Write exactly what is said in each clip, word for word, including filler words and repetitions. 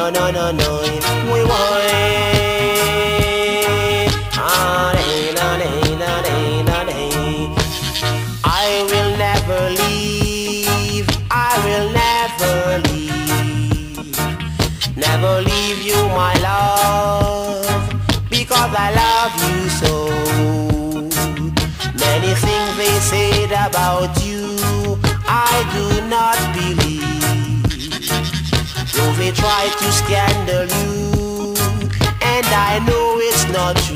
no, no, no, no. We want. I will never leave. I will never leave. Never leave you, my love, because I love you so. Many things they said about you, I do not believe. Though they try to scandal you, and I know it's not true.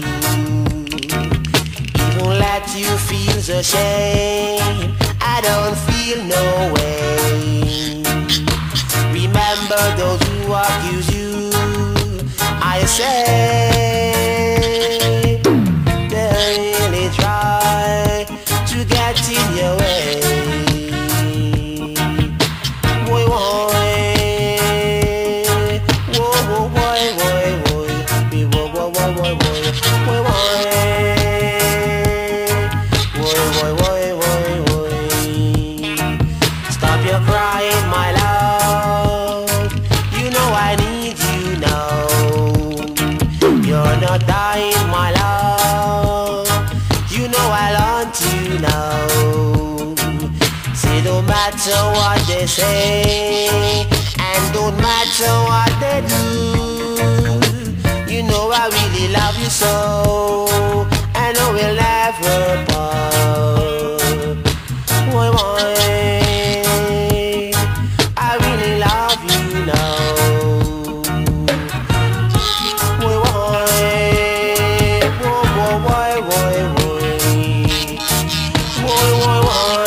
Even let you feel the shame, I don't feel no way. Remember those who accuse you, I say they really try to get in your way. Boy, boy, whoa, whoa, boy, boy, boy, be whoa, whoa, whoa, boy, boy, boy, boy, boy, boy, boy, boy, boy. Stop your crying, my love. You know I need you now. You're not dying, my love. You know I want you now. Say no matter what they say, and don't matter what they do, you know I really love you so, and I will never part. Boy, boy, I really love you now. Boy, boy, boy, boy, boy, boy, boy, boy, boy.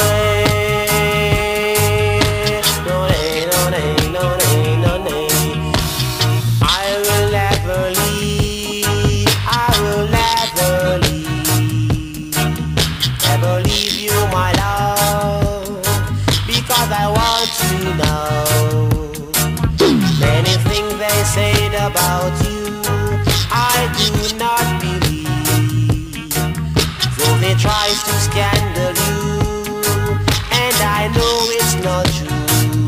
No, no, no, no, no, no. I will never leave. I will never leave. Never leave you, my love, because I want you now. Many things they said about you, I do not believe. Though they try to scandal you, and I know it's not true.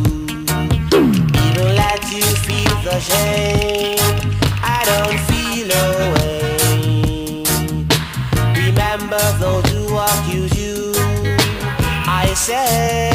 Even let you feel the shame, I don't feel a way. Remember those who accuse you, I say